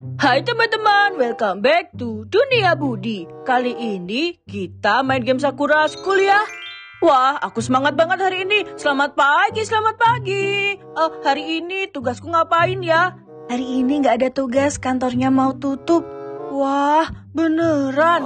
Hai teman-teman, welcome back to Dunia Budi. Kali ini kita main game Sakura School ya. Wah, aku semangat banget hari ini. Selamat pagi, selamat pagi. Hari ini tugasku ngapain ya? Hari ini nggak ada tugas, kantornya mau tutup. Wah, beneran.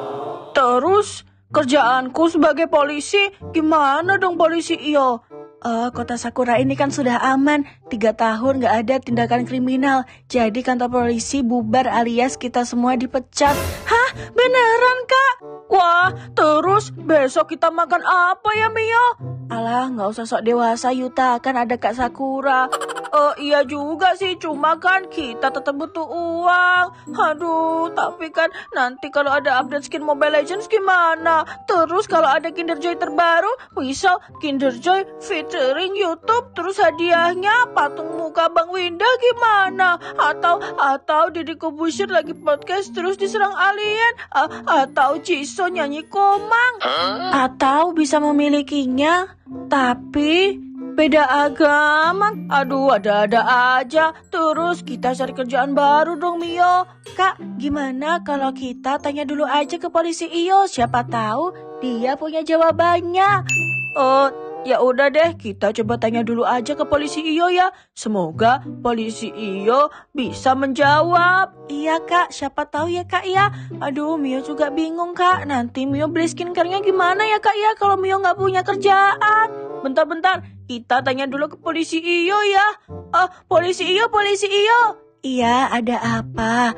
Terus kerjaanku sebagai polisi, gimana dong polisi iyo? Kota Sakura ini kan sudah aman. 3 tahun nggak ada tindakan kriminal. Jadi kantor polisi bubar alias kita semua dipecat. Hah? Beneran kak? Wah, terus besok kita makan apa ya Mio? Alah, nggak usah sok dewasa Yuta, kan ada Kak Sakura. Iya juga sih, cuma kan kita tetap butuh uang. Aduh, tapi kan nanti kalau ada update skin Mobile Legends gimana? Terus kalau ada Kinder Joy terbaru, misal Kinder Joy featuring YouTube, terus hadiahnya patung muka Bang Winda gimana? Atau Deddy Corbuzier lagi podcast terus diserang alien? Atau Jisoo nyanyi komang? Atau bisa memilikinya, tapi beda agama. Aduh, ada-ada aja. Terus kita cari kerjaan baru dong, Mio. Kak, gimana kalau kita tanya dulu aja ke polisi Iyo? Siapa tahu dia punya jawabannya. Ya udah deh, kita coba tanya dulu aja ke polisi Iyo ya. Semoga polisi Iyo bisa menjawab. Iya kak, siapa tahu ya kak ya. Aduh, Mio juga bingung kak. Nanti Mio beli skincare-nya gimana ya kak ya kalau Mio nggak punya kerjaan. Bentar, kita tanya dulu ke polisi Iyo ya. Polisi Iyo. Iya, ada apa?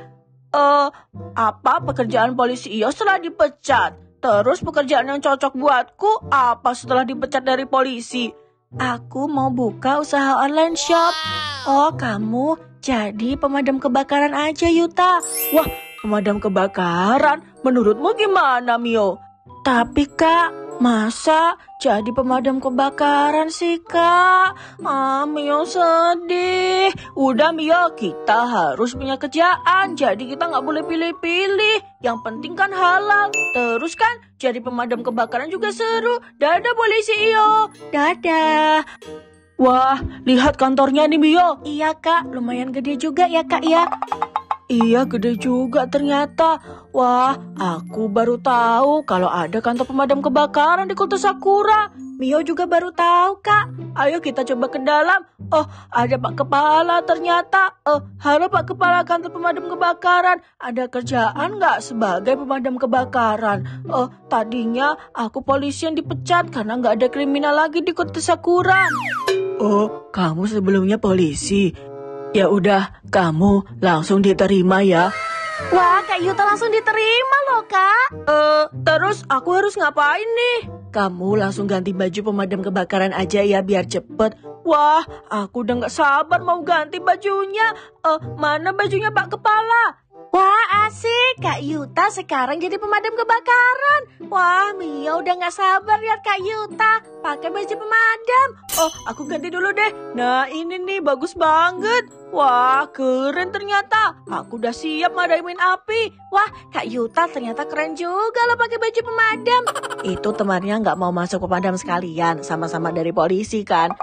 Apa pekerjaan polisi Iyo setelah dipecat? Terus pekerjaan yang cocok buatku apa setelah dipecat dari polisi? Aku mau buka usaha online shop. Oh, kamu jadi pemadam kebakaran aja Yuta. Wah, pemadam kebakaran? Menurutmu gimana Mio? Tapi kak, masa jadi pemadam kebakaran sih kak? Mio sedih. Udah Mio, kita harus punya kerjaan. Jadi kita nggak boleh pilih-pilih. Yang penting kan halal. Terus kan jadi pemadam kebakaran juga seru. Dadah polisi Iyo. Dadah. Wah, lihat kantornya nih Mio. Iya kak, lumayan gede juga ya kak ya. Iya, gede juga ternyata. Wah, aku baru tahu kalau ada kantor pemadam kebakaran di Kota Sakura. Mio juga baru tahu, Kak. Ayo kita coba ke dalam. Oh, ada Pak Kepala ternyata. Halo Pak Kepala kantor pemadam kebakaran. Ada kerjaan nggak sebagai pemadam kebakaran? Tadinya aku polisi yang dipecat karena nggak ada kriminal lagi di Kota Sakura. Oh, kamu sebelumnya polisi. Ya udah, kamu langsung diterima ya. Wah, Kak Yuta langsung diterima loh, Kak. Terus aku harus ngapain nih? Kamu langsung ganti baju pemadam kebakaran aja ya, biar cepet. Wah, aku udah gak sabar mau ganti bajunya. Mana bajunya Pak Kepala? Wah, asik. Kak Yuta sekarang jadi pemadam kebakaran. Wah, Mia udah gak sabar lihat Kak Yuta pakai baju pemadam. Aku ganti dulu deh. Nah, ini nih bagus banget. Wah, keren ternyata. Aku udah siap madamin api. Wah, Kak Yuta ternyata keren juga loh pakai baju pemadam. Itu temannya nggak mau masuk pemadam sekalian, sama-sama dari polisi kan?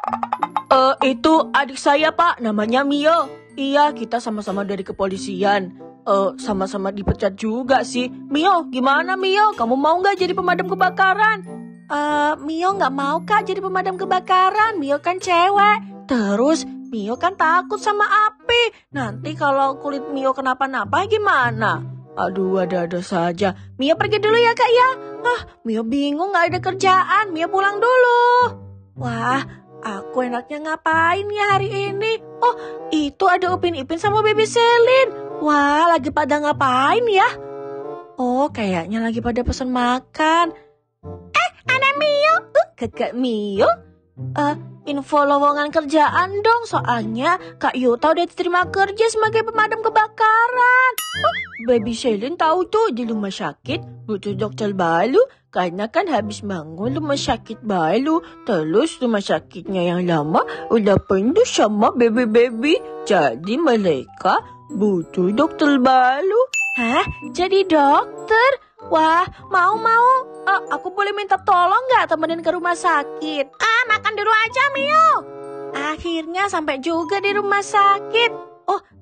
Itu adik saya Pak, namanya Mio. Iya, kita sama-sama dari kepolisian. Sama-sama dipecat juga sih. Mio, gimana Mio? Kamu mau nggak jadi pemadam kebakaran? Mio nggak mau Kak jadi pemadam kebakaran. Mio kan cewek. Terus Mio kan takut sama api. Nanti kalau kulit Mio kenapa-napa gimana? Aduh, ada-ada saja. Mio pergi dulu ya Kak ya. Mio bingung nggak ada kerjaan. Mio pulang dulu. Wah, aku enaknya ngapain ya hari ini? Oh, itu ada Upin Ipin sama Baby Selin. Wah, lagi pada ngapain ya? Oh, kayaknya lagi pada pesan makan. Ada Mio. Kakak Mio? Info lowongan kerjaan dong, soalnya Kak Yuta udah diterima kerja sebagai pemadam kebakaran. Baby Selin tahu tuh di rumah sakit butuh dokter baru karena kan habis bangun rumah sakit baru. Terus rumah sakitnya yang lama udah penuh sama baby-baby. Jadi mereka butuh dokter baru. Hah? Jadi dokter? Wah, mau. Aku boleh minta tolong nggak temenin ke rumah sakit? Makan dulu aja, Mio. Akhirnya sampai juga di rumah sakit. Oh,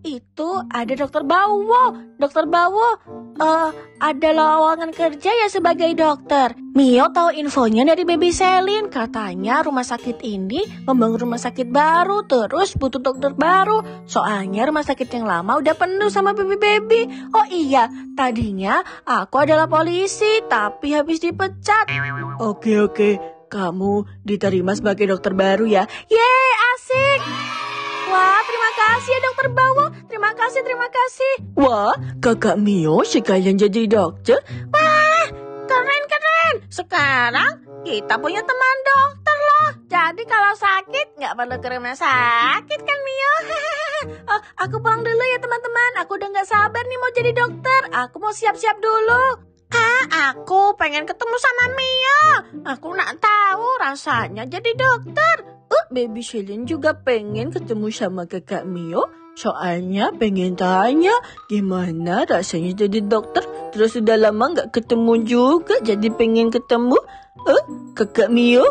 itu ada Dokter Bawo. Dokter Bawo, ada lowongan kerja ya sebagai dokter. Mio tahu infonya dari Baby Selin. Katanya rumah sakit ini membangun rumah sakit baru, terus butuh dokter baru. Soalnya rumah sakit yang lama udah penuh sama baby-baby. Oh iya, tadinya aku adalah polisi, tapi habis dipecat. Oke, kamu diterima sebagai dokter baru ya. Yeay, asik. Wah, terima kasih ya Dokter Bawo. Terima kasih. Wah, kakak Mio sekalian jadi dokter. Wah, keren. Sekarang kita punya teman dokter loh. Jadi kalau sakit nggak perlu ke rumah sakit kan Mio? Oh, aku pulang dulu ya teman-teman. Aku udah nggak sabar nih mau jadi dokter. Aku mau siap-siap dulu. Aku pengen ketemu sama Mio. Aku nggak tahu rasanya jadi dokter. Baby Selin juga pengen ketemu sama kakak Mio. Soalnya pengen tanya gimana rasanya jadi dokter. Terus sudah lama gak ketemu juga, jadi pengen ketemu. Kakak Mio.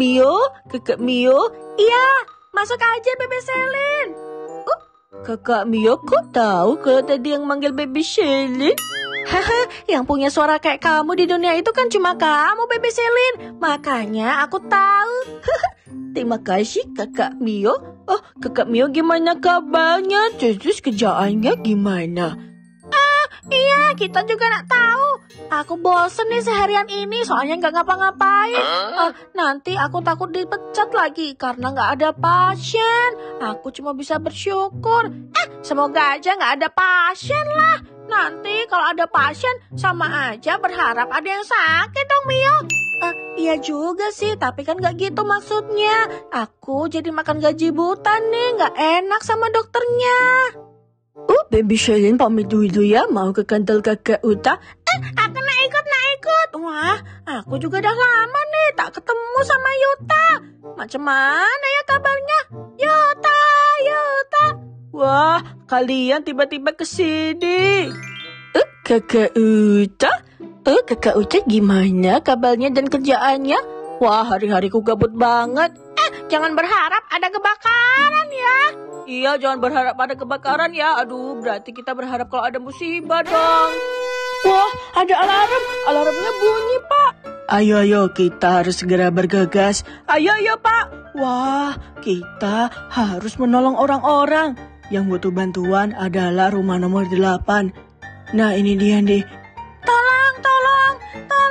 Iya, masuk aja Baby Selin. Kakak Mio kok tahu kalau tadi yang manggil Baby Selin? Yang punya suara kayak kamu di dunia itu kan cuma kamu Baby Selin. Makanya aku tahu. Terima kasih kakak Mio. Kakak Mio gimana kabarnya? Terus kerjaannya gimana? Iya, kita juga nggak tahu. Aku bosen nih seharian ini, soalnya nggak ngapa-ngapain. Nanti aku takut dipecat lagi karena nggak ada pasien. Aku cuma bisa bersyukur. Semoga aja nggak ada pasien lah. Nanti kalau ada pasien, sama aja berharap ada yang sakit dong, Mio. Iya juga sih, tapi kan nggak gitu maksudnya. Aku jadi makan gaji buta nih, nggak enak sama dokternya. Baby Selin pamit dulu ya, mau ke kantor kakak Uta. Aku nak ikut. Wah, aku juga udah lama nih tak ketemu sama Yuta. Macam mana ya kabarnya? Yuta. Wah, kalian tiba-tiba kesini. Kakak Uta? Kakak Uta gimana kabarnya dan kerjaannya? Wah, hari-hariku gabut banget. Jangan berharap ada kebakaran ya. Iya, jangan berharap ada kebakaran ya. Aduh, berarti kita berharap kalau ada musibah dong. Wah, ada alarm. Alarmnya bunyi, Pak. Ayo, kita harus segera bergegas. Ayo, Pak. Wah, kita harus menolong orang-orang. Yang butuh bantuan adalah rumah nomor 8. Nah, ini dia nih. Tolong.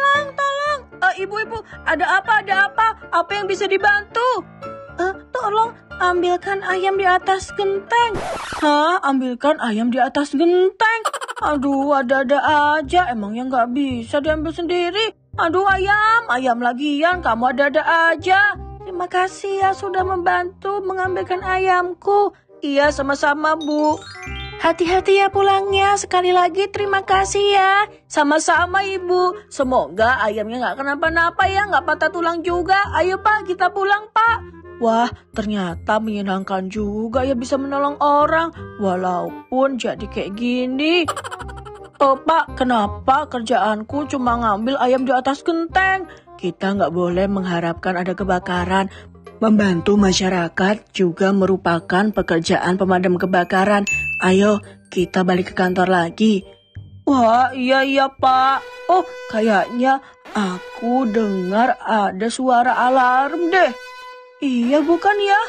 Ibu, ada apa? Apa yang bisa dibantu? Tolong ambilkan ayam di atas genteng. Hah? Ambilkan ayam di atas genteng? Aduh, ada-ada aja. Emangnya nggak bisa diambil sendiri? Aduh, ayam lagian. Kamu ada-ada aja. Terima kasih ya sudah membantu mengambilkan ayamku. Iya, sama-sama, Bu. Hati-hati ya pulangnya. Sekali lagi terima kasih ya. Sama-sama, Ibu. Semoga ayamnya nggak kenapa-napa ya, nggak patah tulang juga. Ayo, Pak, kita pulang, Pak. Wah, ternyata menyenangkan juga ya bisa menolong orang, walaupun jadi kayak gini. Pak, kenapa kerjaanku cuma ngambil ayam di atas genteng? Kita nggak boleh mengharapkan ada kebakaran. Membantu masyarakat juga merupakan pekerjaan pemadam kebakaran. Ayo, kita balik ke kantor lagi. Wah, iya, Pak. Oh, kayaknya aku dengar ada suara alarm deh. Iya, bukan ya?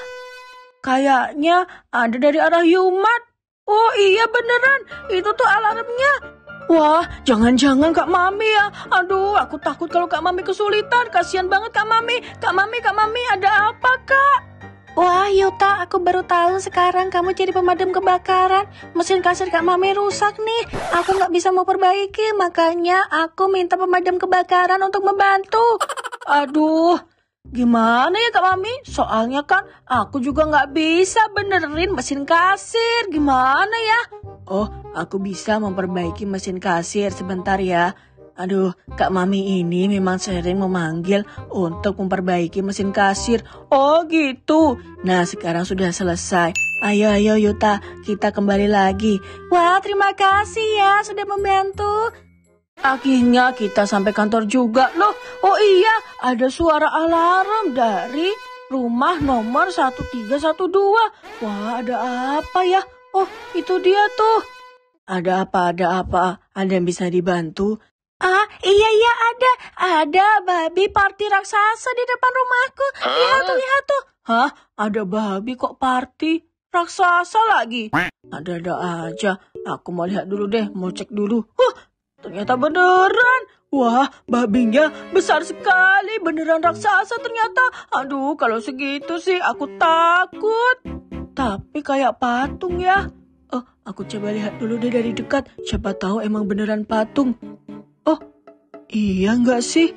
Kayaknya ada dari arah Yumat. Oh iya, beneran. Itu tuh alarmnya. Wah, jangan-jangan Kak Mami ya. Aduh, aku takut kalau Kak Mami kesulitan. Kasihan banget Kak Mami. Kak Mami, ada apa, Kak? Wah, Yuta, aku baru tahu sekarang kamu jadi pemadam kebakaran. Mesin kasir Kak Mami rusak nih. Aku nggak bisa mau perbaiki, makanya aku minta pemadam kebakaran untuk membantu. Aduh, gimana ya Kak Mami? Soalnya kan aku juga nggak bisa benerin mesin kasir. Gimana ya? Oh, aku bisa memperbaiki mesin kasir sebentar ya. Aduh, Kak Mami ini memang sering memanggil untuk memperbaiki mesin kasir. Oh gitu. Nah, sekarang sudah selesai. Ayo Yuta, kita kembali lagi. Wah, terima kasih ya sudah membantu. Akhirnya kita sampai kantor juga loh. Oh iya, ada suara alarm dari rumah nomor 1312. Wah, ada apa ya? Oh, itu dia tuh. Ada apa, ada apa? Ada yang bisa dibantu? Ah, iya, ada. Ada babi party raksasa di depan rumahku. Lihat tuh. Hah? Ada babi kok party? Raksasa lagi? Ada-ada aja. Aku mau lihat dulu deh, mau cek dulu. Ternyata beneran. Wah, babinya besar sekali. Beneran raksasa ternyata. Aduh, kalau segitu sih aku takut. Tapi kayak patung ya. Aku coba lihat dulu deh dari dekat. Siapa tahu emang beneran patung. Oh, iya nggak sih?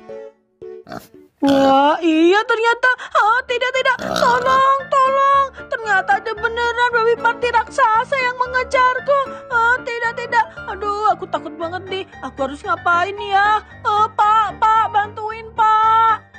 Wah, iya ternyata. Tidak. Tolong. Ternyata ada beneran babi party raksasa yang mengejarku. Tidak. Aduh, aku takut banget nih. Aku harus ngapain ya? Pak, bantuin, Pak.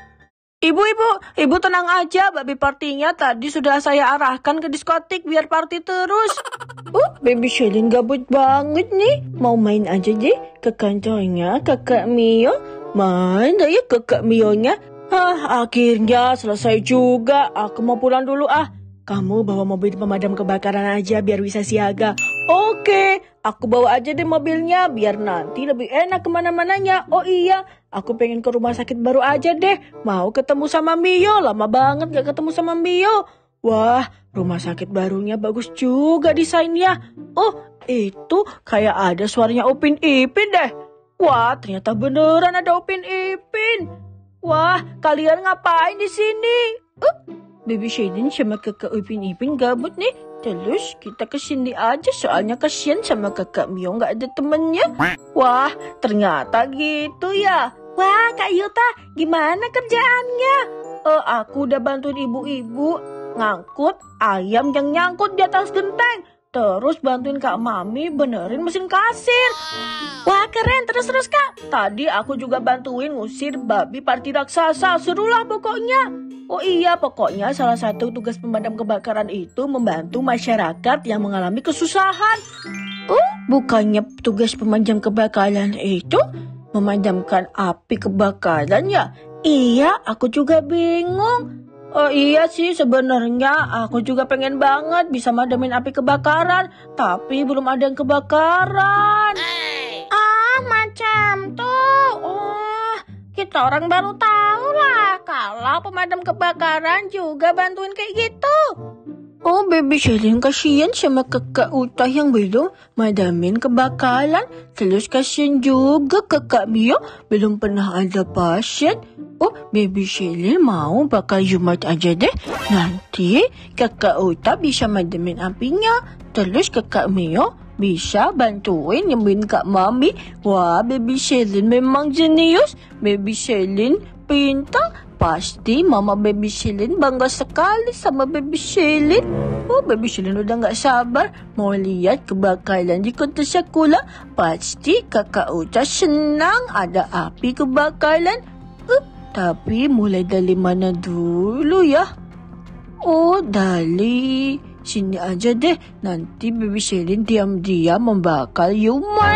Ibu tenang aja, babi partinya tadi sudah saya arahkan ke diskotik biar party terus. Baby Shelin gabut banget nih. Mau main aja deh ke kantornya kakak Mio. Mana ya kakak Mio-nya? Akhirnya selesai juga. Aku mau pulang dulu Kamu bawa mobil pemadam kebakaran aja biar bisa siaga. Oke, aku bawa aja deh mobilnya biar nanti lebih enak kemana-mananya. Oh iya, aku pengen ke rumah sakit baru aja deh. Mau ketemu sama Mio, lama banget gak ketemu sama Mio. Wah, rumah sakit barunya bagus juga desainnya. Oh, itu kayak ada suaranya Upin Ipin deh. Wah, ternyata beneran ada Upin Ipin. Wah, kalian ngapain di sini? Baby Shelin sama kakak Upin Ipin gabut nih. Terus kita kesini aja soalnya kasihan sama kakak Mio gak ada temennya. Wah, ternyata gitu ya. Wah, Kak Yuta, gimana kerjaannya? Aku udah bantuin ibu-ibu ngangkut ayam yang nyangkut di atas genteng. Terus bantuin Kak Mami benerin mesin kasir. Wah, keren. Terus Kak. Tadi aku juga bantuin ngusir babi party raksasa. Serulah pokoknya. Oh iya, pokoknya salah satu tugas pemadam kebakaran itu membantu masyarakat yang mengalami kesusahan. Bukannya tugas pemadam kebakaran itu memadamkan api kebakaran ya? Iya, aku juga bingung. Oh iya sih, sebenarnya aku juga pengen banget bisa madamin api kebakaran, tapi belum ada yang kebakaran. Macam tuh. Kita orang baru tahu lah kalau pemadam kebakaran juga bantuin kayak gitu. Oh, Baby Shelin kasihan sama kakak Uta yang belum madamin kebakaran. Terus kasihan juga kakak Mio belum pernah ada pasien. Oh, Baby Shelin mau bakal Jumat aja deh. Nanti kakak Uta bisa madamin apinya. Terus kakak Mio bisa bantuin nyembuhin Kak Mami. Wah, Baby Shelin memang jenius. Baby Shelin pintar. Pasti Mama Baby Shelin bangga sekali sama Baby Shelin. Oh, Baby Shelin udah gak sabar mau lihat kebakaran di kota Sakura. Pasti kakak Uta senang ada api kebakaran. Tapi mulai dari mana dulu ya? Oh, dari sini aja deh. Nanti Baby Shelin diam-diam membakar Yumat.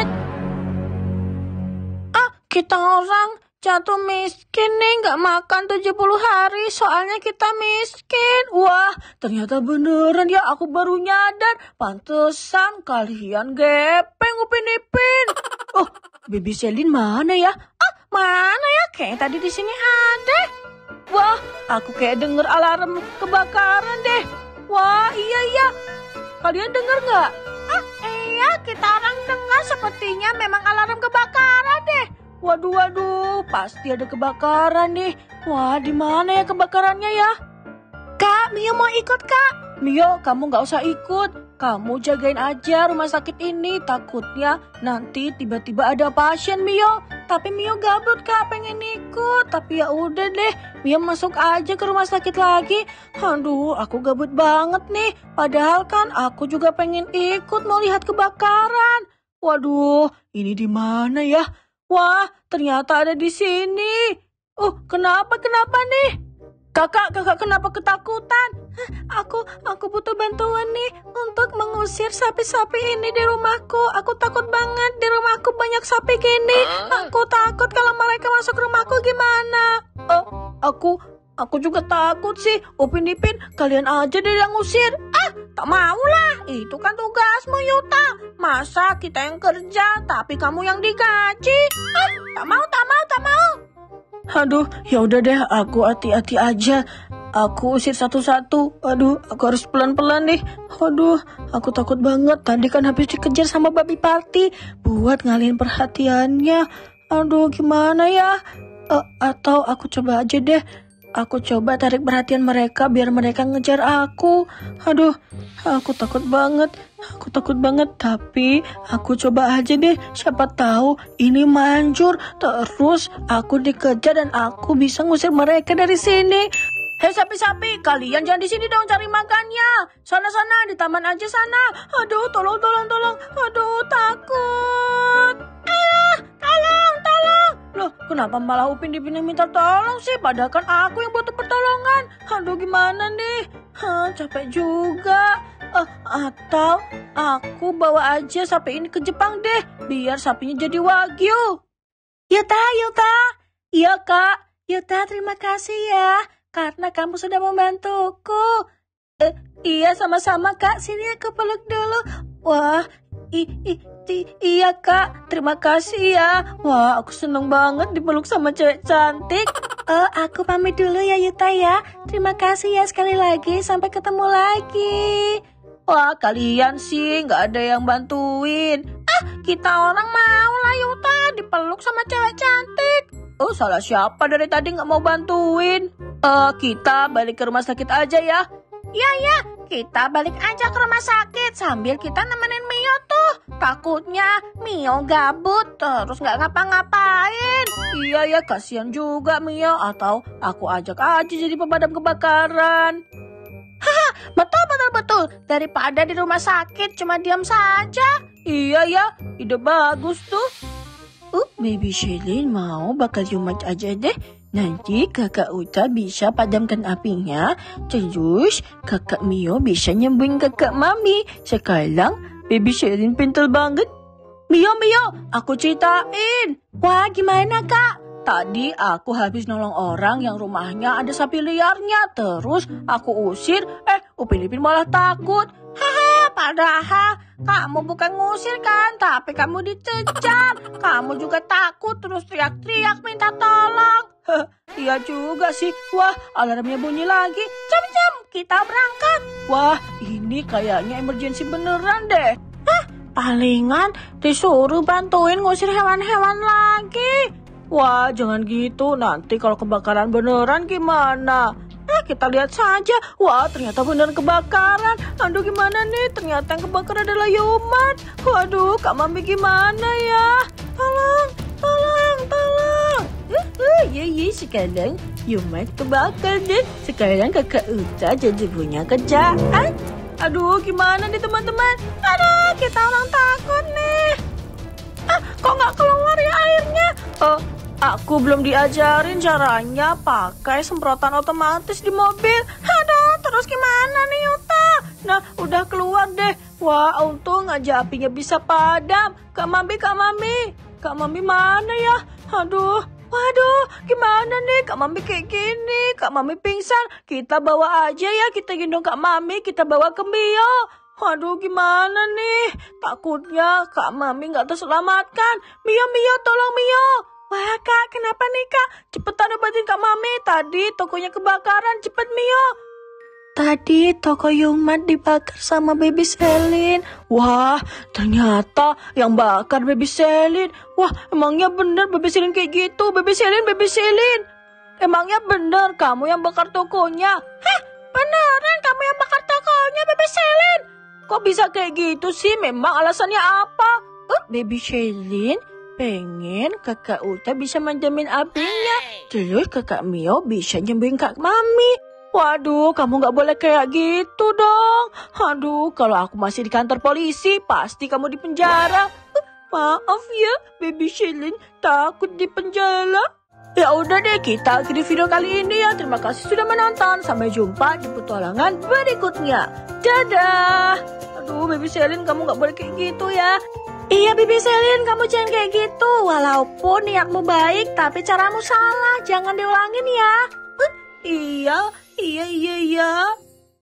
Kita orang jatuh miskin nih, gak makan 70 hari soalnya kita miskin. Wah, ternyata beneran ya, aku baru nyadar. Pantesan kalian gepeng Upin Ipin. Oh, Baby Shelin mana ya? Mana ya? Kayak tadi di sini ada. Wah, aku kayak denger alarm kebakaran deh. Wah, iya. Kalian denger gak? Iya, kita orang dengar sepertinya memang alarm kebakaran deh. Waduh, pasti ada kebakaran nih. Wah, di mana ya kebakarannya ya? Kak, Mio mau ikut, Kak. Mio, kamu gak usah ikut. Kamu jagain aja rumah sakit ini. Takutnya nanti tiba-tiba ada pasien, Mio. Tapi Mio gabut, Kak, pengen ikut. Tapi ya udah deh, Mio masuk aja ke rumah sakit lagi. Aduh, aku gabut banget nih. Padahal kan aku juga pengen ikut mau lihat kebakaran. Waduh, ini di mana ya? Wah, ternyata ada di sini. Kenapa nih? Kakak kenapa ketakutan? Aku butuh bantuan nih untuk mengusir sapi-sapi ini di rumahku. Aku takut banget di rumahku banyak sapi gini. Aku takut kalau mereka masuk rumahku gimana? Aku juga takut sih. Upin Ipin, kalian aja deh yang ngusir. Tak mau lah. Itu kan tugasmu, Yuta. Masa kita yang kerja, tapi kamu yang digaji? Tak mau. Aduh, ya udah deh. Aku hati-hati aja. Aku usir satu-satu. Aduh, aku harus pelan-pelan nih. Aduh, aku takut banget. Tadi kan habis dikejar sama babi party buat ngalihin perhatiannya. Aduh, gimana ya? Atau aku coba aja deh. Aku coba tarik perhatian mereka biar mereka ngejar aku. Aduh, aku takut banget. Tapi aku coba aja deh. Siapa tahu ini manjur. Terus aku dikejar dan aku bisa ngusir mereka dari sini. Hei sapi-sapi, kalian jangan di sini dong cari makannya. Sana di taman aja sana. Aduh, tolong. Aduh, takut. Tolong. Loh, kenapa malah Upin Ipin yang minta tolong sih? Padahal kan aku yang butuh pertolongan. Aduh, gimana nih? Capek juga. Atau aku bawa aja sapi ini ke Jepang deh. Biar sapinya jadi wagyu. Yuta. Iya, Kak. Yuta, terima kasih ya. Karena kamu sudah membantuku. Iya, sama-sama, Kak. Sini aku peluk dulu. Wah, iya, Kak. Terima kasih ya. Wah, aku seneng banget dipeluk sama cewek cantik. Aku pamit dulu ya, Yuta ya. Terima kasih ya sekali lagi. Sampai ketemu lagi. Wah, kalian sih nggak ada yang bantuin. Kita orang mau lah, Yuta, dipeluk sama cewek cantik. Salah siapa dari tadi nggak mau bantuin? Kita balik ke rumah sakit aja ya. Iya, kita balik aja ke rumah sakit sambil kita nemenin Mio tuh. Takutnya Mio gabut terus nggak ngapa-ngapain. Iya ya, kasihan juga Mio. Atau aku ajak aja jadi pemadam kebakaran. Betul. Daripada di rumah sakit cuma diam saja. Iya ya, ide bagus tuh. Baby Shelin mau bakal yumat aja deh. Nanti kakak Uta bisa padamkan apinya. Terus kakak Mio bisa nyembuhin kakak Mami. Sekarang Baby Shelin pintar banget. Mio, aku ceritain. Wah, gimana Kak? Tadi aku habis nolong orang yang rumahnya ada sapi liarnya. Terus aku usir, Upin Ipin malah takut. Padahal kamu bukan ngusir kan, tapi kamu dicecar. Kamu juga takut terus teriak-teriak minta tolong. Iya juga sih. Wah, alarmnya bunyi lagi. Jam, kita berangkat. Wah, ini kayaknya emergency beneran deh. Palingan disuruh bantuin ngusir hewan-hewan lagi. Wah, jangan gitu. Nanti kalau kebakaran beneran gimana? Kita lihat saja. Wah, ternyata beneran kebakaran. Aduh, gimana nih? Ternyata yang kebakaran adalah Yumat. Waduh, Kak Mami gimana ya? Tolong. Iya, sekarang Yumat kebakar deh. Sekarang kakak Uta jadi punya kerjaan. Aduh, gimana nih teman-teman? Aduh, kita orang takut nih. Kok nggak keluar ya airnya? Aku belum diajarin caranya pakai semprotan otomatis di mobil. Aduh, terus gimana nih Yuta? Nah, udah keluar deh. Wah, untung aja apinya bisa padam. Kak Mami mana ya? Waduh, gimana nih? Kak Mami kayak gini. Kak Mami pingsan. Kita bawa aja ya, kita gendong Kak Mami, kita bawa ke Mio. Waduh, gimana nih? Takutnya Kak Mami nggak terselamatkan. Mio, tolong Mio. Wah, Kak, kenapa nih, Kak? Cepetan obatin Kak Mami. Tadi tokonya kebakaran. Cepet, Mio. Tadi toko Yumat dibakar sama Baby Shelin. Wah, ternyata yang bakar Baby Shelin. Wah, emangnya bener Baby Shelin kayak gitu? Baby Shelin. Emangnya bener kamu yang bakar tokonya? Beneran kamu yang bakar tokonya, Baby Shelin? Kok bisa kayak gitu sih? Memang alasannya apa? Baby Shelin pengen kakak Uta bisa menjamin apinya. Terus kakak Mio bisa nyembuhin Kak Mami. Waduh, kamu gak boleh kayak gitu dong. Aduh, kalau aku masih di kantor polisi, pasti kamu di penjara. Maaf ya, Baby Shelin takut di penjara. Ya udah deh, kita akhiri video kali ini ya. Terima kasih sudah menonton. Sampai jumpa di petualangan berikutnya. Dadah. Aduh, Baby Shelin, kamu gak boleh kayak gitu ya. Iya, Baby Shelin, kamu jangan kayak gitu. Walaupun niatmu baik, tapi caramu salah. Jangan diulangin ya. Iya, iya, iya, iya.